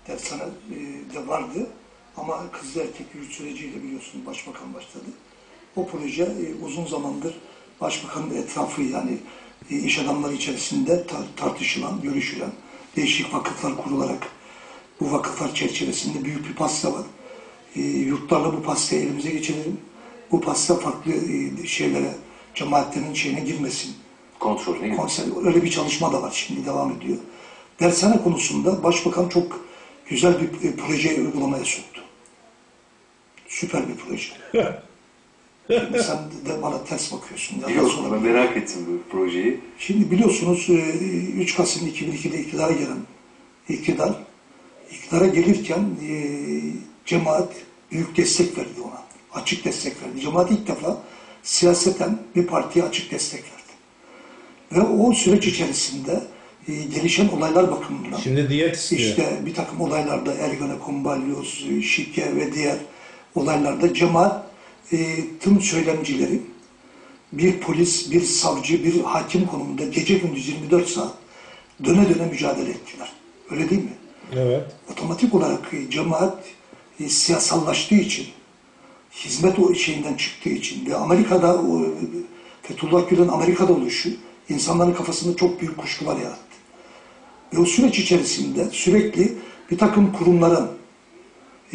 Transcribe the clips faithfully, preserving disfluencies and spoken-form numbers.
dershane e, de vardı. Ama kızlı erkek yurt süreciyle biliyorsunuz başbakan başladı. O proje e, uzun zamandır başbakanın etrafı yani e, iş adamları içerisinde tar tartışılan, görüşülen değişik vakıflar kurularak bu vakıflar çerçevesinde büyük bir pasta var. E, yurtlarla bu pastayı elimize geçirelim. Bu pasta farklı e, şeylere, cemaatlerin şeyine girmesin. Kontrolüne girmesin. Öyle bir çalışma da var şimdi devam ediyor. Dershane konusunda başbakan çok güzel bir e, projeyi uygulamaya soktu. Süper bir proje. Şimdi sen de bana ters bakıyorsun. Ya Yok, ben merak ettim bu projeyi. Şimdi biliyorsunuz üç Kasım iki bin ikide iktidara gelen iktidar, iktidara gelirken e, cemaat büyük destek verdi ona. Açık destek verdi. Cemaat ilk defa siyaseten bir partiye açık destek verdi. Ve o süreç içerisinde e, gelişen olaylar bakımından şimdi diyet istiyor. İşte bir takım olaylarda Ergenekon, Balyoz, Şike ve diğer olaylarda cemaat e, tüm söylemcileri bir polis, bir savcı, bir hakim konumunda gece gündüz yirmi dört saat döne döne mücadele ettiler. Öyle değil mi? Evet. Otomatik olarak e, cemaat e, siyasallaştığı için, hizmet o şeyinden çıktığı için ve Amerika'da o, Fethullah Gülen Amerika'da oluşu insanların kafasında çok büyük kuşkular yarattı. Ve o süreç içerisinde sürekli bir takım kurumların e,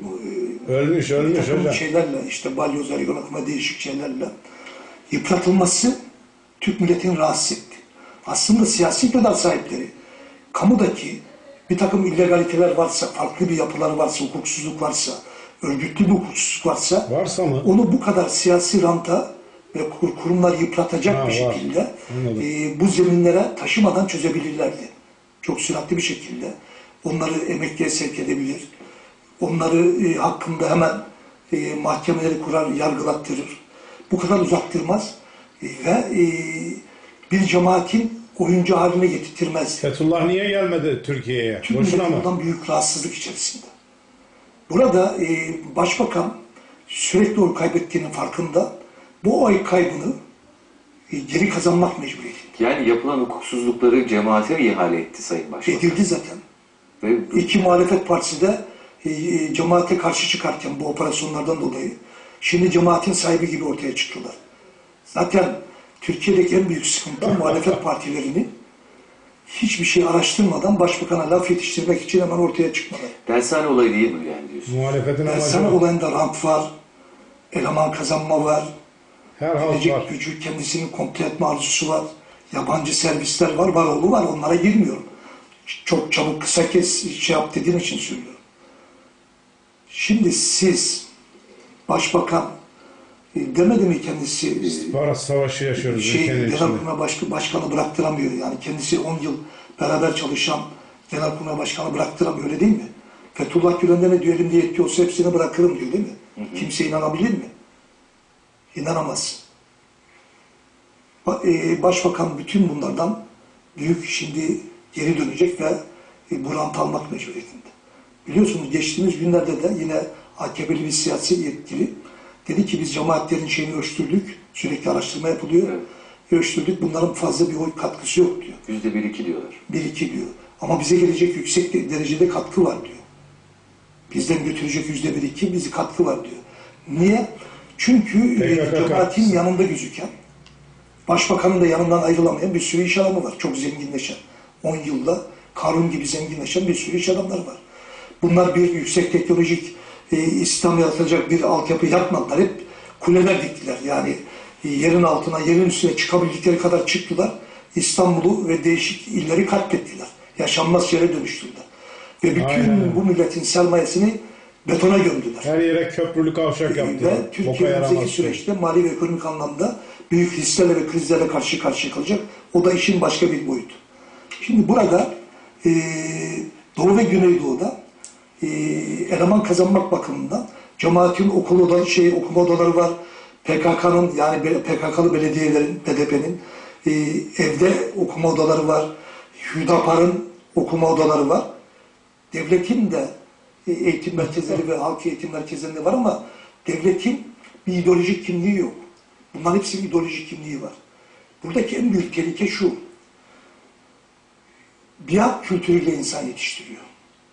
ölmüş, ölmüş bir takım hocam. şeylerle, işte balyoz, ergonokuma değişik şeylerle yıpratılması Türk milletini rahatsız etti. Aslında siyasi iktidar sahipleri, kamudaki bir takım illegaliteler varsa, farklı bir yapıları varsa, hukuksuzluk varsa, örgütlü bir hukuksuzluk varsa, varsa mı? Onu bu kadar siyasi ranta ve kur, kurumlar yıpratacak Ha, bir var. şekilde e, bu zeminlere taşımadan çözebilirlerdi. Çok süratli bir şekilde. Onları emekliye sevk edebilir. Onları e, hakkında hemen e, mahkemeleri kurar, yargılattırır. Bu kadar uzattırmaz e, ve e, bir cemaatin oyuncu haline getirtmez. Fethullah niye gelmedi Türkiye'ye? Tüm Boşuna millet mı? bundan büyük rahatsızlık içerisinde. Burada e, başbakan sürekli oy kaybettiğinin farkında. Bu oy kaybını e, geri kazanmak mecburiyetinde. Yani yapılan hukuksuzlukları cemaate ihale etti Sayın Başbakan. Edildi zaten. Ve İki muhalefet partisi de e, e, cemaate karşı çıkarken bu operasyonlardan dolayı şimdi cemaatin sahibi gibi ortaya çıktılar. Zaten Türkiye'deki en büyük sıkıntı muhalefet partilerinin hiçbir şey araştırmadan başbakana laf yetiştirmek için hemen ortaya çıkmaları. dershane olayı değil mi yani diyorsun? Muhalefetin amacı Dershane o. olayında rant var, eleman kazanma var, Her halt gelecek var. gücü kendisini kontrol etme arzusu var, yabancı servisler var, var oğlu var, onlara girmiyorum. Çok çabuk kısa kes şey yap dediğim için söylüyorum. Şimdi siz başbakan e, demedi mi kendisi e, İstihbarat savaşı yaşıyoruz şey, ülkenin içinde. Genelkurmay Başkanı, başkanı bıraktıramıyor. Yani kendisi on yıl beraber çalışan Genelkurmay Başkanı bıraktıramıyor, öyle değil mi? Fethullah Gülen'de ne diyor, elimde yetki olsa hepsini bırakırım diyor, değil mi? Hı hı. Kimse inanabilir mi? İnanamaz. Başbakan bütün bunlardan büyük şimdi geri dönecek ve bu rant almak mecburiyetinde. Biliyorsunuz geçtiğimiz günlerde de yine A K P'li bir siyasi yetkili dedi ki biz cemaatlerin şeyini ölçtürdük. Sürekli araştırma yapılıyor. Evet. Ölçtürdük. Bunların fazla bir oy katkısı yok diyor. Yüzde bir iki diyorlar. Bir iki diyor. Ama bize gelecek yüksek derecede katkı var diyor. Bizden götürecek yüzde bir iki bizi katkı var diyor. Niye? Çünkü e, cemaatin yanında gözüken, başbakanın da yanından ayrılamayan bir sürü iş adamı var. Çok zenginleşen. on yılda Karun gibi zenginleşen bir sürü iş adamları var. Bunlar bir yüksek teknolojik e, İslam yaratacak bir altyapı yapmadılar. Hep kuleler diktiler. Yani e, yerin altına, yerin üstüne çıkabildikleri kadar çıktılar. İstanbul'u ve değişik illeri katlettiler. Yaşanmaz yere dönüştürdüler. Ve bütün Aynen. bu milletin sermayesini betona gömdüler. Her yere köprülü kavşak yaptılar. Ve Türkiye önümüzdeki süreçte mali ve ekonomik anlamda büyük risklerle ve krizlerle karşı karşıya kalacak. O da işin başka bir boyutu. Şimdi burada e, Doğu ve Güneydoğu'da e, eleman kazanmak bakımından cemaatin okul odaları, şey, okuma odaları var. P K K'nın yani P K K'lı belediyelerin, B D P'nin e, evde okuma odaları var. Hüdapar'ın okuma odaları var. Devletin de eğitim merkezleri ve halk eğitim merkezlerinde var ama devletin bir ideolojik kimliği yok. Bunların hepsinin ideolojik kimliği var. Buradaki en büyük tehlike şu. Biat kültürüyle insan yetiştiriyor.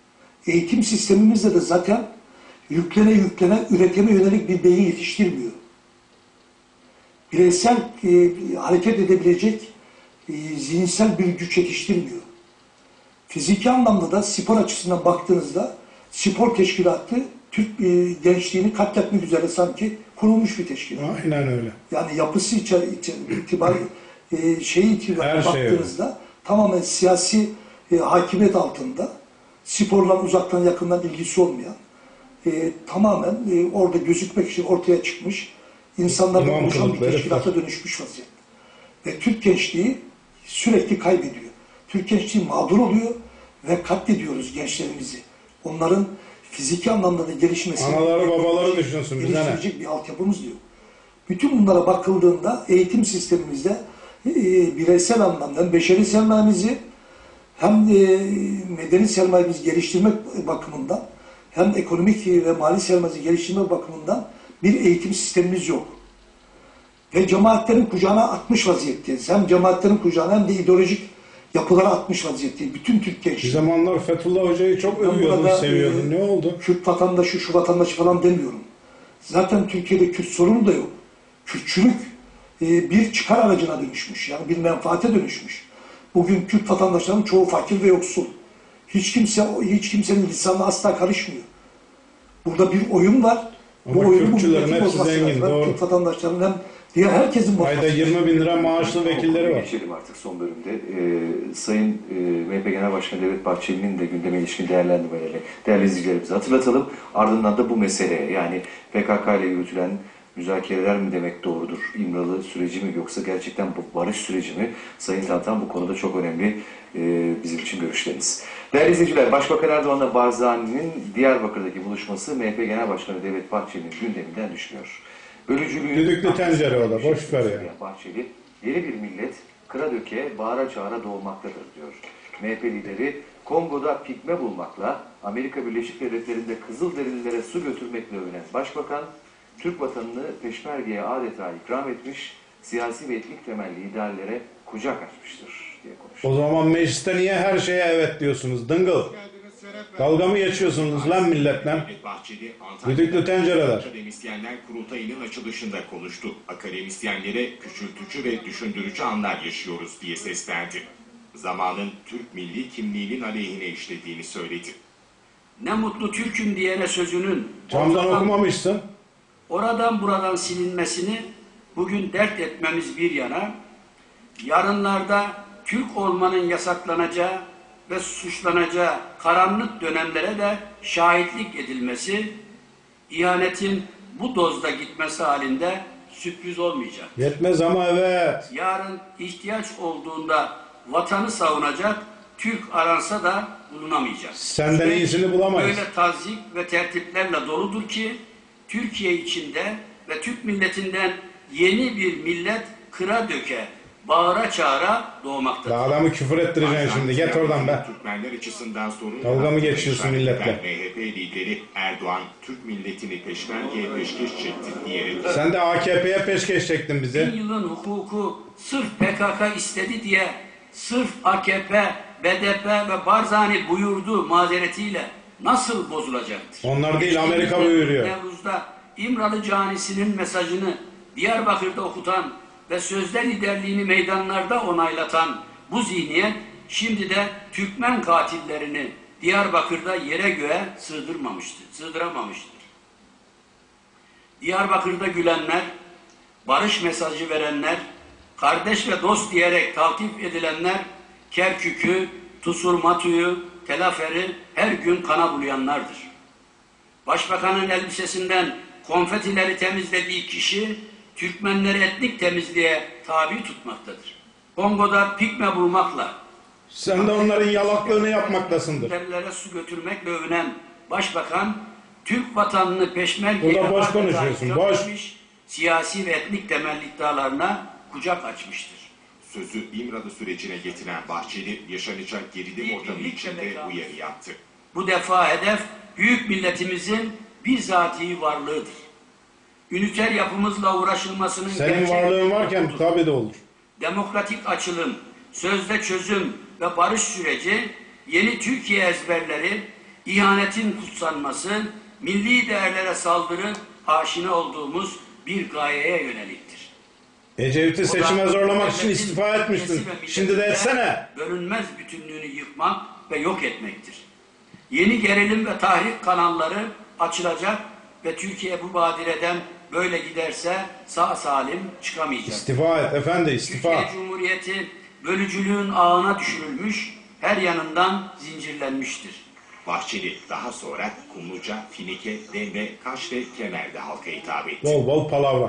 Eğitim sistemimizde de zaten yüklene yüklene üretime yönelik bir beyin yetiştirmiyor. Bireysel e, hareket edebilecek e, zihinsel bir güç yetiştirmiyor. Fiziki anlamda da spor açısından baktığınızda spor teşkilatı Türk e, gençliğini katletmek üzere sanki kurulmuş bir teşkilat. Aynen öyle. Yani yapısı içer, içer, itibari e, şeyi itibariyle Her şey baktığınızda tamamen siyasi e, hakimiyet altında sporla uzaktan yakından ilgisi olmayan e, tamamen e, orada gözükmek için ortaya çıkmış insanlardan İmam oluşan bir kılıkları teşkilata var. dönüşmüş vaziyette. Ve Türk gençliği sürekli kaybediyor. Türk gençliği mağdur oluyor ve katlediyoruz gençlerimizi. Onların fiziki anlamda da gelişmesini Anaları babaları düşünsün bize ne? geliştirecek bir altyapımız diyor. Bütün bunlara bakıldığında eğitim sistemimizde e, bireysel anlamda hem beşeri sermayemizi hem e, medeni sermayemizi geliştirmek bakımından hem ekonomik ve mali sermayemizi geliştirmek bakımından bir eğitim sistemimiz yok. Ve cemaatlerin kucağına atmış vaziyetteyiz. Hem cemaatlerin kucağına hem de ideolojik yapılara atmış vaziyetteyiz. Bütün Türk Bir gençliği. zamanlar Fethullah Hoca'yı çok Ben övüyordun, burada, seviyordun. e, Ne oldu? Kürt vatandaşı, şu vatandaşı falan demiyorum. Zaten Türkiye'de Kürt sorunu da yok. Kürtçülük e, bir çıkar aracına dönüşmüş. Yani bir menfaate dönüşmüş. Bugün Kürt vatandaşların çoğu fakir ve yoksul. Hiç kimse hiç kimsenin lisanına asla karışmıyor. Burada bir oyun var. Ama bu oyunu bu Kürtçülerin milletin hepsi bozması zengin, lazım. Hem doğru. Kürt vatandaşlarının hem diğer herkesin bozması Ayda yirmi bin lira maaşlı vekilleri var. Geçelim artık son bölümde. Ee, Sayın e, M H P Genel Başkanı Devlet Bahçeli'nin de gündeme ilişkin değerlendirmeleri değerli izleyicilerimize hatırlatalım. Ardından da bu meseleye, yani P K K ile yürütülen müzakereler mi demek doğrudur? İmralı süreci mi yoksa gerçekten bu barış süreci mi? Sayın Tantan bu konuda çok önemli e, bizim için görüşleriniz. Değerli izleyiciler, Başbakan Erdoğan'la Barzani'nin Diyarbakır'daki buluşması M H P Genel Başkanı Devlet Bahçeli'nin gündeminden düşmüyor. Bölücülüğün... Düdüklü tencere o da, boş ver ya. Bahçeli, yeni bir millet kıra döke, bağıra çağıra doğmaktadır diyor. M H P lideri, Kongo'da pigme bulmakla, Amerika Birleşik Devletleri'nde Kızılderililere su götürmekle övünen Başbakan, Türk vatanını peşmergeye adeta ikram etmiş, siyasi ve etnik temelli ideallere kucak açmıştır diye konuşuyor. O zaman mecliste niye her şeye evet diyorsunuz? Dıngıl. Dalga mı geçiyorsunuz lan milletle? Düdüklü tencereler. Akademisyenler kurultayının açılışında konuştu. Akademisyenlere küçültücü ve düşündürücü anlar yaşıyoruz diye seslendi. Zamanın Türk milli kimliğinin aleyhine işlediğini söyledi. Ne mutlu Türk'üm diyene sözünün Camdan ortadan, okumamışsın. oradan buradan silinmesini bugün dert etmemiz bir yana, yarınlarda Türk olmanın yasaklanacağı ve suçlanacağı karanlık dönemlere de şahitlik edilmesi, ihanetin bu dozda gitmesi halinde sürpriz olmayacak. Yetmez ama evet. Yarın ihtiyaç olduğunda vatanı savunacak Türk aransa da bulunamayacak. Senden Süreç iyisini bulamayız. Böyle tazyik ve tertiplerle doludur ki Türkiye içinde ve Türk milletinden yeni bir millet kıra döke, bağıra çağıra doğmaktadır. La adamı küfür ettireceksin şimdi. Get oradan be. Türkmenler açısından sorun. Dalga mı geçiyorsun milletle? M H P lideri Erdoğan, Türk milletini peşmergeye peşkeş çekti diyerek. Sen de A K P'ye peşkeş çektin Bin bizi. yılın hukuku sırf P K K istedi diye, sırf A K P, B D P ve Barzani buyurdu mazeretiyle nasıl bozulacaktır? Onlar değil, Amerika Geçtiğimiz buyuruyor. Nevruz'da İmralı Canisi'nin mesajını Diyarbakır'da okutan ve sözde liderliğini meydanlarda onaylatan bu zihniyet şimdi de Türkmen katillerini Diyarbakır'da yere göğe sığdırmamıştır, sığdıramamıştır. Diyarbakır'da gülenler, barış mesajı verenler, kardeş ve dost diyerek taltif edilenler, Kerkük'ü, Tusurmatu'yu, Telafer'i her gün kana bulayanlardır. Başbakanın elbisesinden konfetileri temizlediği kişi, Türkmenleri etnik temizliğe tabi tutmaktadır. Kongo'da pikme bulmakla, Sen de onların yalaklığını yapmaktasındır. Kızılderililere su götürmekle övünen Başbakan, Türk vatanını peşmergeye Burada boş adeta konuşuyorsun, ikram boş. etmiş, siyasi ve etnik temelli iddialarına kucak açmıştır. Sözü İmralı sürecine getiren Bahçeli, yaşanacak gerilim ortamı içinde uyarı yaptı. Bu defa hedef büyük milletimizin bizatihi varlığıdır. Üniter yapımızla uğraşılmasının Senin gerçek varlığın bir varken konusudur. tabii de olur. Demokratik açılım, sözde çözüm ve barış süreci, yeni Türkiye ezberleri, ihanetin kutsanması, milli değerlere saldırı aşina olduğumuz bir gayeye yöneliktir. Ecevit'i seçime zorlamak için istifa etmiştin. Şimdi de etsene. Bölünmez bütünlüğünü yıkmak ve yok etmektir. Yeni gerilim ve tahrik kanalları açılacak ve Türkiye bu badireden böyle giderse sağ salim çıkamayacak. İstifa et efendi, istifa. Türkiye Cumhuriyeti bölücülüğün ağına düşürülmüş, her yanından zincirlenmiştir. Bahçeli daha sonra Kumluca, Finike, Demre, Kaş ve Kemer'de halka hitap etti. Bol bol palavra.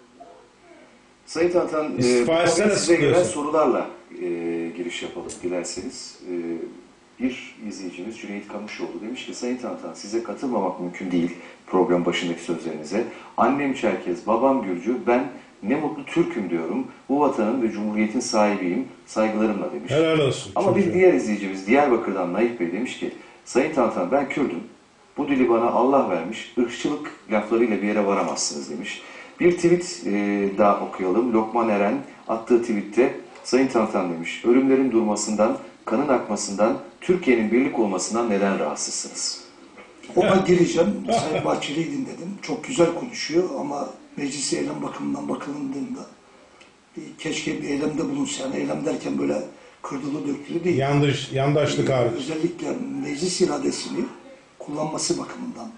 Sayın Tantan, e, İstifa etsene bugün size gelen sıkıyorsun. sorularla e, giriş yapalım dilerseniz. E, bir izleyicimiz Cüneyt Kamışoğlu demiş ki, Sayın Tantan, size katılmamak mümkün değil program başındaki sözlerinize. Annem Çerkez, babam Gürcü, ben ne mutlu Türk'üm diyorum. Bu vatanın ve cumhuriyetin sahibiyim, saygılarımla demiş. Helal olsun. Ama çok bir iyi. diğer izleyicimiz Diyarbakır'dan Naif Bey demiş ki, Sayın Tantan, ben Kürdüm. Bu dili bana Allah vermiş. Irkçılık laflarıyla bir yere varamazsınız demiş. Bir tweet e, daha okuyalım. Lokman Eren attığı tweette, Sayın Tantan demiş, ölümlerin durmasından, kanın akmasından, Türkiye'nin birlik olmasından neden rahatsızsınız? Ona gireceğim. Sayın Bahçeli'yi dinledim. Çok güzel konuşuyor ama meclis eylem bakımından bakıldığında bir, keşke bir eylemde bulunsa. Yani eylem derken böyle kırdılı döktülü değil. Yandaş, yandaşlık hariç. Özellikle meclis iradesini kullanması bakımından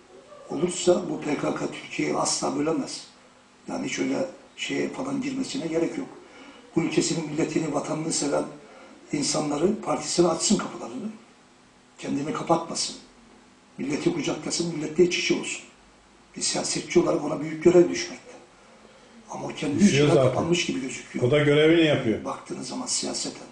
olursa bu P K K Türkiye'yi asla bölemez. Yani hiç öyle şeye falan girmesine gerek yok. Bu ülkesinin milletini, vatanını seven insanları partisine açsın kapılarını. Kendini kapatmasın. Milleti kucaklasın, milletle iç içe olsun. Bir siyasetçi olarak ona büyük görev düşmekte. Ama o kendi Düşüyor içine zaten. kapanmış gibi gözüküyor. O da görevini yapıyor. Baktığınız zaman siyaseten.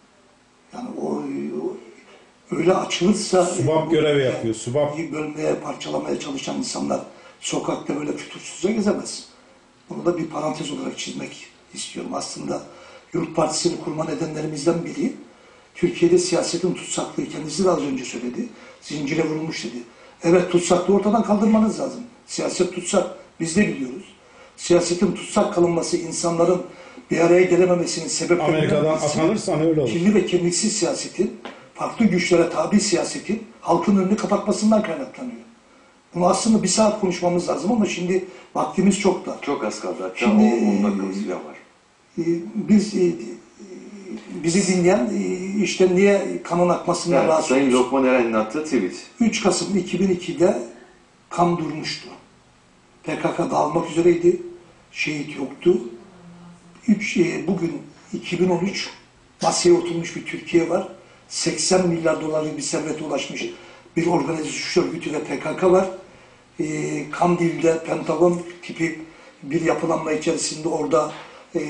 Yani o, o öyle açılırsa... Subap bu görevi ülke yapıyor, subap. bölmeye, parçalamaya çalışan insanlar sokakta böyle fütursuzca gezemez. Bunu da bir parantez olarak çizmek istiyorum. Aslında Yurt Partisi'ni kurma nedenlerimizden biri, Türkiye'de siyasetin tutsaklığı, kendisi de az önce söyledi, zincire vurulmuş dedi. Evet, tutsaklığı ortadan kaldırmanız lazım. Siyaset tutsak, biz de biliyoruz. Siyasetin tutsak kalınması, insanların bir araya gelememesinin sebeplerinden Amerika'dan birisi, atanırsan öyle olur. kirli ve kemiksiz siyasetin, farklı güçlere tabi siyasetin halkın önünü kapatmasından kaynaklanıyor. Bunu aslında bir saat konuşmamız lazım ama şimdi vaktimiz çok dar. Çok az kaldı. Hatta Şimdi, on dakikamız falan var. Ee, Biz e, bizi dinleyen e, işte niye kanın akmasından Evet, rahatsız Sayın olmuş? Lokman Eren'in attığı tweet. üç Kasım iki bin iki'de kan durmuştu. P K K dağılmak üzereydi. Şehit yoktu. Üç, e, bugün iki bin on üç masaya oturmuş bir Türkiye var. seksen milyar dolarlık bir servete ulaşmış bir organize suç örgütü ve P K K var. E, Kandil'de Pentagon tipi bir yapılanma içerisinde orada e,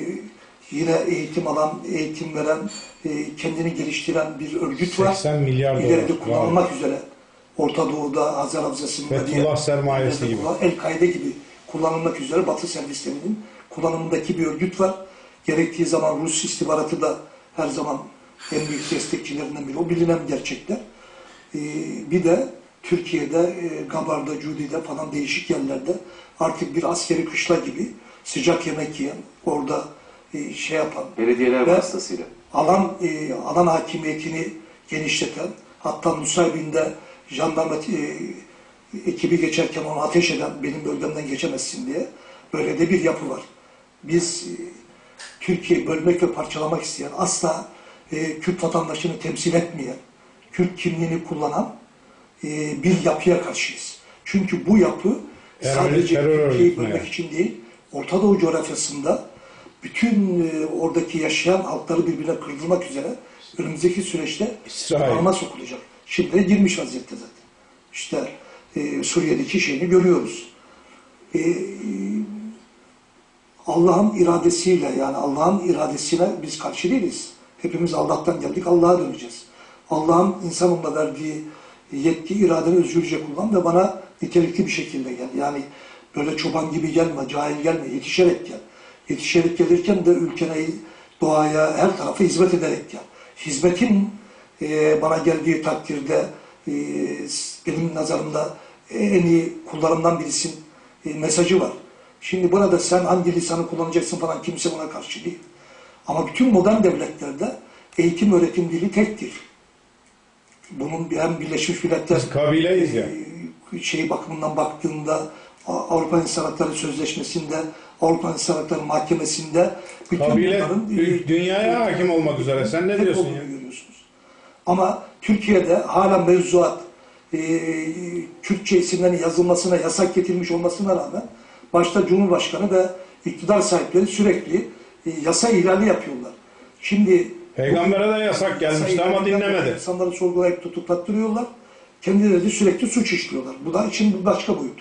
yine eğitim alan, eğitim veren, e, kendini geliştiren bir örgüt var. seksen milyar dolar. İleride kullanılmak üzere Orta Doğu'da, Hazar Havzası'nda Fethullah sermayesi gibi. El-Kaide gibi kullanılmak üzere Batı servislerinin kullanımındaki bir örgüt var. Gerektiği zaman Rus istihbaratı da her zaman en büyük destekçilerinden biri. O bilinen gerçekler. Ee, bir de Türkiye'de, e, Gabar'da, Cudi'de falan değişik yerlerde artık bir askeri kışla gibi sıcak yemek yiyen, orada e, şey yapan, Belediyeler ve vasıtasıyla. alan e, alan hakimiyetini genişleten, hatta Nusaybin'de jandarma e, ekibi geçerken onu ateş eden, benim bölgemden geçemezsin diye böyle de bir yapı var. Biz e, Türkiye'yi bölmek ve parçalamak isteyen, asla e, Kürt vatandaşını temsil etmeyen, Kürt kimliğini kullanan e, bir yapıya karşıyız. Çünkü bu yapı Terör- sadece terör Türkiye'yi örgütüne bölmek yani. için değil, Orta Doğu coğrafyasında bütün e, oradaki yaşayan halkları birbirine kırdırmak üzere önümüzdeki süreçte İsrail. kullanıma sokulacak. Şimdi de girmiş vaziyette zaten. İşte e, Suriye'deki şeyini görüyoruz. E, e, Allah'ın iradesiyle, yani Allah'ın iradesine biz karşı değiliz. Hepimiz Allah'tan geldik, Allah'a döneceğiz. Allah'ın insanımla verdiği yetki, iradeni özgürce kullan ve bana nitelikli bir şekilde gel. Yani böyle çoban gibi gelme, cahil gelme, yetişerek gel. Yetişerek gelirken de ülkene, doğaya, her tarafa hizmet ederek gel. Hizmetin e, bana geldiği takdirde e, benim nazarımda en iyi kullarımdan birisinin e, mesajı var. Şimdi burada sen hangi lisanı kullanacaksın falan kimse buna karşı değil. Ama bütün modern devletlerde eğitim öğretim dili tektir. Bunun bir- hem Birleşmiş Milletler Biz kabileyiz ya. e, şey bakımından baktığında A- Avrupa İnsan Hakları Sözleşmesi'nde, Avrupa İnsan Hakları Mahkemesi'nde bütün Kabile bunların dü- dünyaya hakim olmak üzere. Sen ne hep diyorsun olduğunu ya? görüyorsunuz. Ama Türkiye'de hala mevzuat e, Türkçe isimlerin yazılmasına yasak getirilmiş olmasına rağmen başta Cumhurbaşkanı ve iktidar sahipleri sürekli e, yasa ihlali yapıyorlar. Şimdi Peygamber'e de yasak gelmişti ama dinlemedi. İnsanları sorgulayıp tutuklattırıyorlar. Kendileri de sürekli suç işliyorlar. Bu da için bir başka boyut.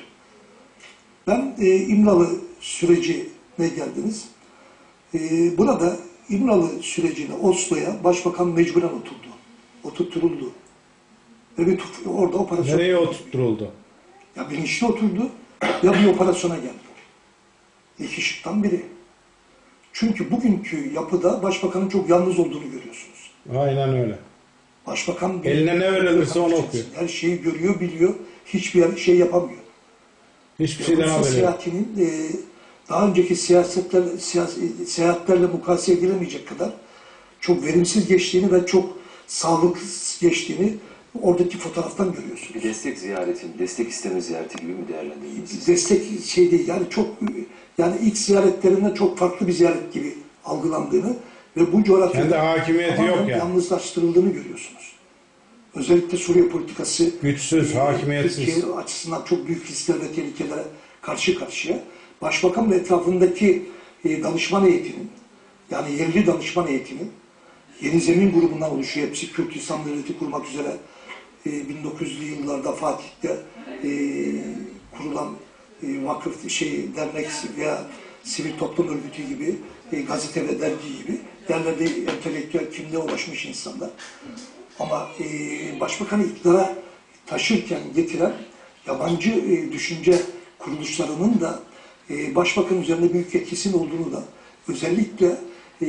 Ben e, İmralı sürecine geldiniz. E, burada İmralı sürecine, Oslo'ya Başbakan mecburen oturdu. Oturtturuldu. Ve bir tuf- orada operasyon... Nereye oturtturuldu? Ya bilinçli oturdu ya bir operasyona geldi. İki şıktan biri. Çünkü bugünkü yapıda başbakanın çok yalnız olduğunu görüyorsunuz. Aynen öyle. Başbakan bir- Eline ne verilirse onu okuyor. Her şeyi görüyor, biliyor. Hiçbir şey yapamıyor. Hiçbir şeyden Rusya haberi yok. seyahatinin e, daha önceki siyasetler, siyas- seyahatlerle mukayese edilemeyecek kadar çok verimsiz geçtiğini ve çok sağlıksız geçtiğini oradaki fotoğraftan görüyorsunuz. Bir destek ziyareti, destek isteme ziyareti gibi mi değerlendirdiniz siz? Destek şey değil yani çok yani ilk ziyaretlerinde çok farklı bir ziyaret gibi algılandığını ve bu coğrafyada Kendi hakimiyeti tamamen yok yani. yalnızlaştırıldığını görüyorsunuz. Özellikle Suriye politikası Güçsüz, e, hakimiyetsiz. Türkiye açısından çok büyük riskler ve tehlikelere karşı karşıya. Başbakan ve etrafındaki e, danışman heyetinin yani yerli danışman heyetinin Yeni Zemin grubundan oluşuyor. Hepsi Kürt İslam Devleti kurmak üzere e, bin dokuz yüzlü yıllarda Fatih'te e, kurulan e, vakıf, şey, dernek veya sivil toplum örgütü gibi, e, gazete ve dergi gibi yerlerde entelektüel kimliğe ulaşmış insanlar. Ama e, başbakanı iktidara taşırken getiren yabancı e, düşünce kuruluşlarının da e, başbakan üzerinde büyük etkisinin olduğunu da özellikle e,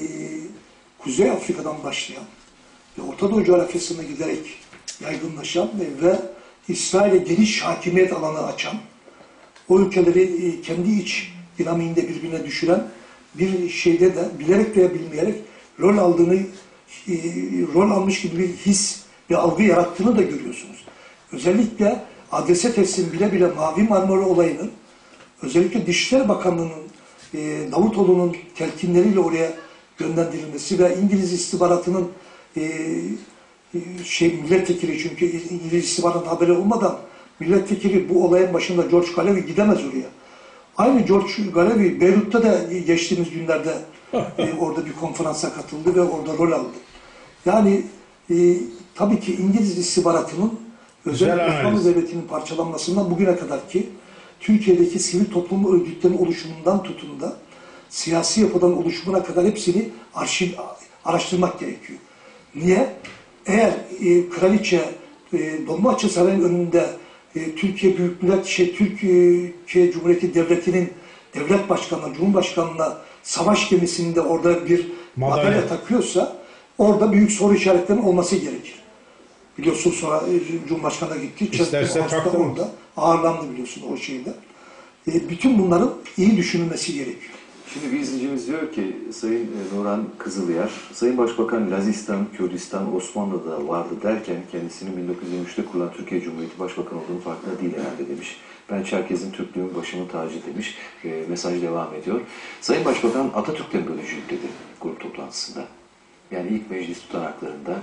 Kuzey Afrika'dan başlayan ve Orta Doğu coğrafyasına giderek yaygınlaşan ve, ve İsrail'e geniş hakimiyet alanı açan, o ülkeleri e, kendi iç dinamiğinde birbirine düşüren bir şeyde de bilerek veya bilmeyerek rol aldığını, e, rol almış gibi bir his ve algı yarattığını da görüyorsunuz. Özellikle adrese teslim bile bile Mavi Marmara olayının özellikle Dışişleri Bakanlığı'nın e, Davutoğlu'nun telkinleriyle oraya gönderilmesi ve İngiliz istihbaratının e, e, şey milletvekili çünkü İngiliz istihbaratının haberi olmadan milletvekili bu olayın başında George Galloway gidemez oraya. Aynı George Galloway Beyrut'ta da geçtiğimiz günlerde e, orada bir konferansa katıldı ve orada rol aldı. Yani e, tabii ki İngiliz istihbaratının özellikle Osmanlı Devleti'nin parçalanmasından bugüne kadar ki Türkiye'deki sivil toplum örgütlerinin oluşumundan tutun da siyasi yapıdan oluşumuna kadar hepsini arşiv, araştırmak gerekiyor. Niye? Eğer e, kraliçe e, Dolmabahçe Sarayı'nın önünde e, Türkiye Büyük Millet, şey, Türkiye Cumhuriyeti Devleti'nin devlet başkanına, cumhurbaşkanına savaş gemisinde orada bir madalya, madalya takıyorsa orada büyük soru işaretlerinin olması gerekir. Biliyorsun sonra e, Cumhurbaşkanı'na gitti. İsterse taktı mı? Orada ağırlandı biliyorsun o şeyde. E, bütün bunların iyi düşünülmesi gerekiyor. Şimdi bir izleyicimiz diyor ki Sayın Nurhan Kızılyer, Sayın Başbakan Lazistan, Kürdistan, Osmanlı'da vardı derken kendisinin bin dokuz yüz yirmi üçte kurulan Türkiye Cumhuriyeti Başbakanı olduğunu farkında değil herhalde demiş. Ben Çerkez'in Türklüğün başımın tacı demiş. E, mesaj devam ediyor. Sayın Başbakan Atatürk'ten bölücülük dedi grup toplantısında. Yani ilk meclis tutanaklarında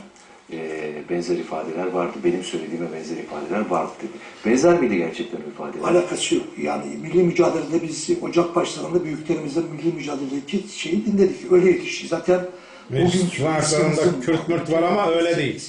e, benzer ifadeler vardı. Benim söylediğime benzer ifadeler vardı dedi. Benzer miydi gerçekten o ifadeler? Alakası yok. Yani milli mücadelede biz Ocak başlarında büyüklerimizden milli mücadeledeki şeyi dinledik. Öyle yetişti. Zaten meclis tutanaklarında Kürt mürt var ama öyle değil.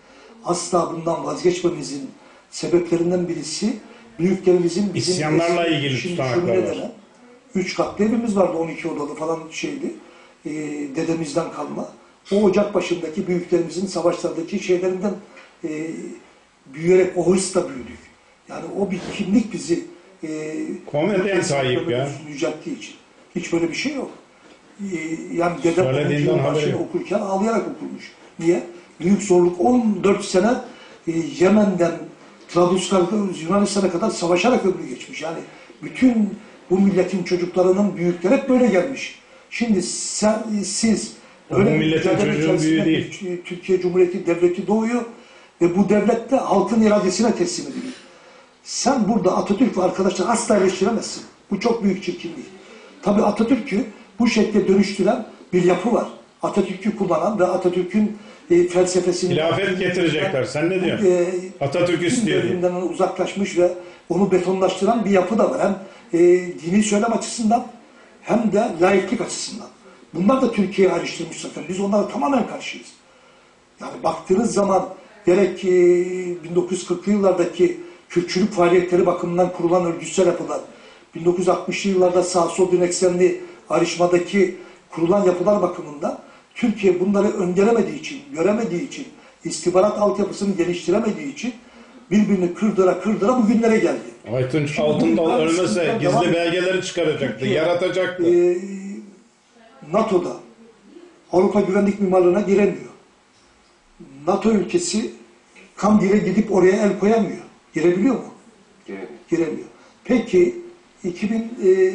Asla bundan vazgeçmemizin sebeplerinden birisi büyüklerimizin bizim İsyanlarla ilgili tutanaklar var. Üç katlı evimiz vardı, on iki odalı falan şeydi. E, dedemizden kalma. O Ocak başındaki büyüklerimizin savaşlardaki şeylerinden e, büyüyerek o hırsla büyüdük. Yani o bir kimlik bizi e, komedyen sahip ya. Yücelttiği için. Hiç böyle bir şey yok. E, yani dedem on başını okurken ağlayarak okurmuş. Niye? Büyük zorluk on dört sene e, Yemen'den Trablusgarp'a, Yunanistan'a kadar savaşarak ömrü geçmiş. Yani bütün bu milletin çocuklarının büyükleri hep böyle gelmiş. Şimdi sen, siz bu milletin çocuğun büyüğü değil. Türkiye Cumhuriyeti Devleti doğuyor Ve bu devlet de halkın iradesine teslim ediliyor. Sen burada Atatürk ve arkadaşlar asla eleştiremezsin. Bu çok büyük çirkinlik. Tabii Atatürk'ü bu şekilde dönüştüren bir yapı var. Atatürk'ü kullanan ve Atatürk'ün e, felsefesini... Hilafet getirecekler. Sen ne diyorsun? E, Atatürk istiyor. Devrimden uzaklaşmış ve onu betonlaştıran bir yapı da var. Hem e, dini söylem açısından hem de laiklik açısından. Bunlar da Türkiye'yi ayrıştırmış zaten. Biz onlara tamamen karşıyız. Yani baktığınız zaman gerek e, bin dokuz yüz kırklı yıllardaki Kürtçülük faaliyetleri bakımından kurulan örgütsel yapılar, bin dokuz yüz altmışlı yıllarda sağ sol din eksenli ayrışmadaki kurulan yapılar bakımından Türkiye bunları öngöremediği için, göremediği için, istihbarat altyapısını geliştiremediği için birbirini kırdıra kırdıra bugünlere geldi. Aytunç Altındal ölmese gizli devam- belgeleri çıkaracaktı, Türkiye, yaratacaktı. e, NATO'da Avrupa Güvenlik Mimarlığı'na giremiyor. NATO ülkesi Kandil'e gidip oraya el koyamıyor. Girebiliyor mu? Giremiyor. Giremiyor. Peki iki bin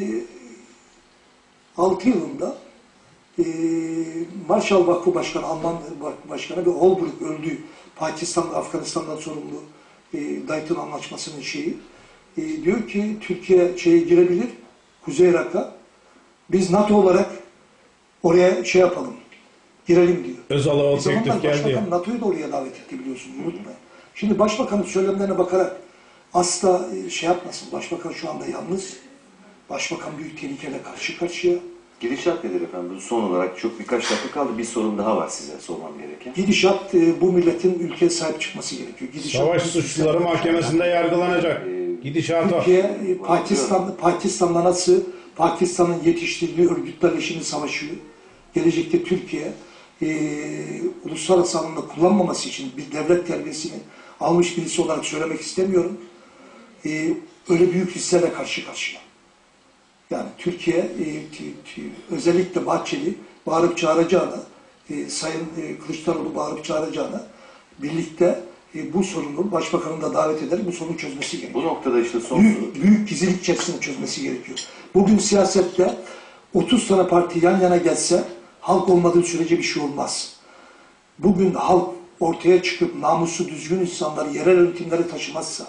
altı yılında e, Marshall Vakfı Başkanı, Alman Vakfı Başkanı ve Holbrooke öldü. Pakistan ve Afganistan'dan sorumlu e, Dayton Anlaşması'nın şeyi. E, diyor ki Türkiye şeye girebilir, Kuzey Irak'a. Biz NATO olarak oraya şey yapalım, girelim diyor. Özal'a o Bir zamanlar teklif geldi Başbakan ya. NATO'yu da oraya davet etti biliyorsun, unutmayın. Şimdi Başbakanın söylemlerine bakarak asla e, şey yapmasın. Başbakan şu anda yalnız. Başbakan büyük tehlikeyle karşı karşıya. Gidişat nedir efendim? Bu son olarak çok birkaç dakika kaldı. Bir sorun daha var size sormam gereken. Gidişat e, bu milletin ülkeye sahip çıkması gerekiyor. Gidişat, Savaş suçluları mahkemesinde yargılanacak. Gidişat o. Türkiye, e, Pakistan, Pakistan'la nasıl Pakistan'ın yetiştirdiği örgütlerle şimdi savaşıyor. Gelecekte Türkiye e, uluslararası alanda kullanmaması için bir devlet terbiyesini almış birisi olarak söylemek istemiyorum. E, öyle büyük risklerle karşı karşıya. Yani Türkiye e, t- t- özellikle Bahçeli bağırıp çağıracağına, e, Sayın e, Kılıçdaroğlu bağırıp çağıracağına birlikte e, bu sorunu Başbakanın da davet ederek bu sorunu çözmesi Bu gerekiyor. noktada işte son Büyük, büyük gizlilik içerisinde çözmesi gerekiyor. Bugün siyasette otuz tane parti yan yana gelse halk olmadığı sürece bir şey olmaz. Bugün halk ortaya çıkıp namusu düzgün insanları yerel yönetimlere taşımazsa,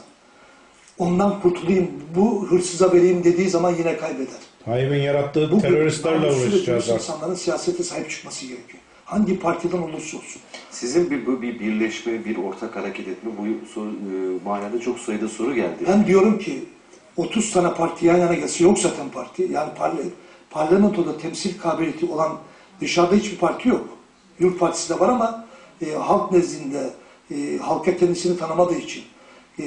ondan kurtulayım, bu hırsıza vereyim dediği zaman yine kaybeder. Tayyip'in yarattığı Bugün teröristlerle namuslu ve uğraşacağız dürüst artık. insanların siyasete sahip çıkması gerekiyor. Hangi partiden olursa olsun. sizin bir, bu bir birleşme, bir ortak hareket etme bu soru, e, manada çok sayıda soru geldi. Ben diyorum ki otuz tane parti yan yana gelse, yok zaten parti. Yani parla, parlamentoda temsil kabiliyeti olan dışarıda hiçbir parti yok. Yurt Partisi de var ama e, halk nezdinde e, halka kendisini tanımadığı için, e,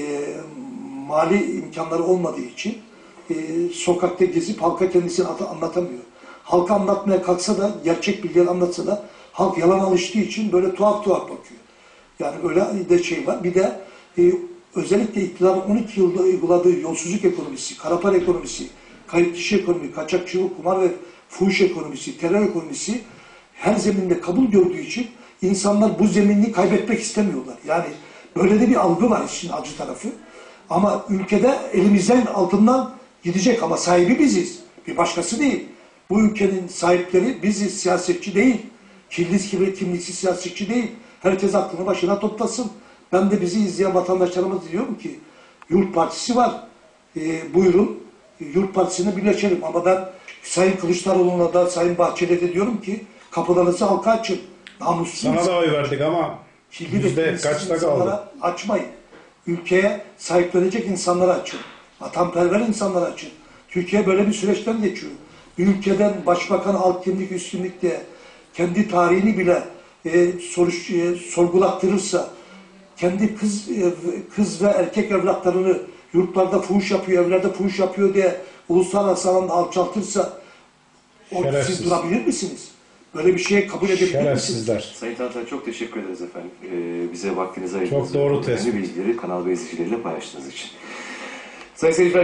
mali imkanları olmadığı için e, sokakta gezip halka kendisini at- anlatamıyor. Halka anlatmaya kalksa da, gerçek bilgileri anlatsa da halk yalan alıştığı için böyle tuhaf tuhaf bakıyor. Yani öyle de şey var. Bir de e, özellikle iktidarın on iki yılda uyguladığı yolsuzluk ekonomisi, kara para ekonomisi, kayıp kişi ekonomi, kaçakçılık, kumar ve fuhuş ekonomisi, terör ekonomisi her zeminde kabul gördüğü için insanlar bu zeminini kaybetmek istemiyorlar. Yani böyle de bir algı var işin acı tarafı. Ama ülkede elimizden altından gidecek ama sahibi biziz. Bir başkası değil. Bu ülkenin sahipleri biziz, siyasetçi değil. Kirli kirli kimliksiz siyasetçi değil. Herkes aklını başına toplasın. Ben de bizi izleyen vatandaşlarımız diyorum ki Yurt Partisi var. E, buyurun Yurt Partisi'ne birleşelim. Ama ben Sayın Kılıçdaroğlu'na da Sayın Bahçeli'ye de diyorum ki kapılarınızı halka açın. Namussuz. Sana da oy verdik ama Kirli ve yüzde kimsiz kaçta insanlara kaldı? açmayın. Ülkeye sahiplenecek insanları açın. Vatanperver insanları açın. Türkiye böyle bir süreçten geçiyor. Bir ülkeden başbakan alt kimlik üst kimlik diye kendi tarihini bile e, soruş, e, sorgulattırırsa, kendi kız e, kız ve erkek evlatlarını yurtlarda fuhuş yapıyor, evlerde fuhuş yapıyor diye uluslararası alanda alçaltırsa o, Şerefsiz. siz durabilir misiniz? Böyle bir şeye kabul edebilir misiniz? Şerefsizler. Sayın Tantan çok teşekkür ederiz efendim. Ee, bize vaktinizi ayırdığınız Çok doğru ve önemli tespit. bilgileri Kanal B izleyicileriyle paylaştığınız için. Sayın seyirciler,